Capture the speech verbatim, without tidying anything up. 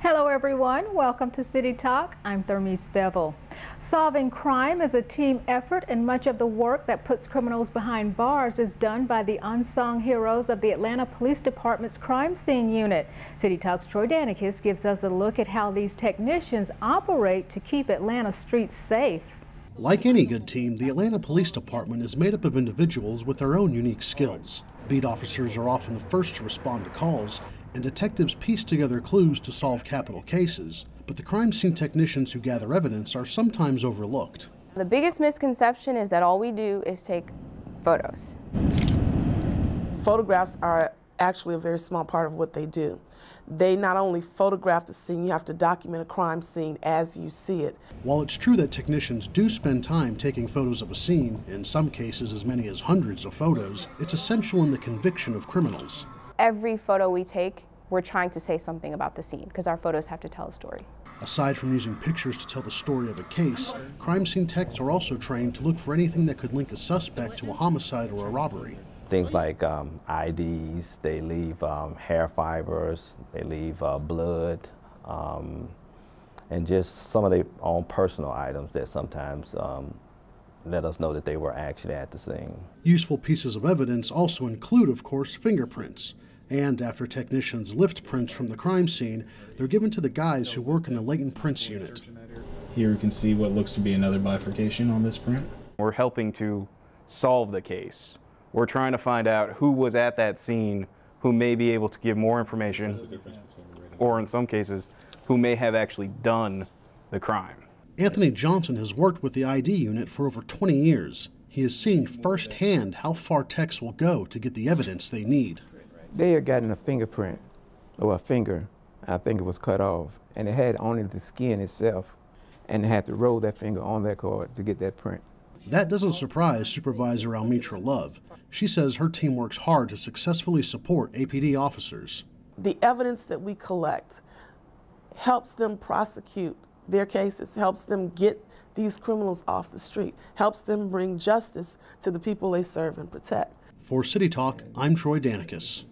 Hello everyone, welcome to City Talk. I'm Thermise Bevel. Solving crime is a team effort, and much of the work that puts criminals behind bars is done by the unsung heroes of the Atlanta Police Department's crime scene unit. City Talk's Troy Danicus gives us a look at how these technicians operate to keep Atlanta streets safe. Like any good team, the Atlanta Police Department is made up of individuals with their own unique skills. Beat officers are often the first to respond to calls, and detectives piece together clues to solve capital cases, but the crime scene technicians who gather evidence are sometimes overlooked. The biggest misconception is that all we do is take photos. Photographs are actually a very small part of what they do. They not only photograph the scene, you have to document a crime scene as you see it. While it's true that technicians do spend time taking photos of a scene, in some cases as many as hundreds of photos, it's essential in the conviction of criminals. Every photo we take, we're trying to say something about the scene because our photos have to tell a story. Aside from using pictures to tell the story of a case, crime scene techs are also trained to look for anything that could link a suspect to a homicide or a robbery. Things like um, I Ds, they leave um, hair fibers, they leave uh, blood, um, and just some of their own personal items that sometimes um, let us know that they were actually at the scene. Useful pieces of evidence also include, of course, fingerprints. And after technicians lift prints from the crime scene, they're given to the guys who work in the latent prints unit. Here we can see what looks to be another bifurcation on this print. We're helping to solve the case. We're trying to find out who was at that scene, who may be able to give more information, or in some cases, who may have actually done the crime. Anthony Johnson has worked with the I D unit for over twenty years. He has seen firsthand how far techs will go to get the evidence they need. They had gotten a fingerprint, or a finger, I think it was cut off, and it had only the skin itself, and they had to roll that finger on that card to get that print. That doesn't surprise Supervisor Almitra Love. She says her team works hard to successfully support A P D officers. The evidence that we collect helps them prosecute their cases, helps them get these criminals off the street, helps them bring justice to the people they serve and protect. For City Talk, I'm Troy Danicus.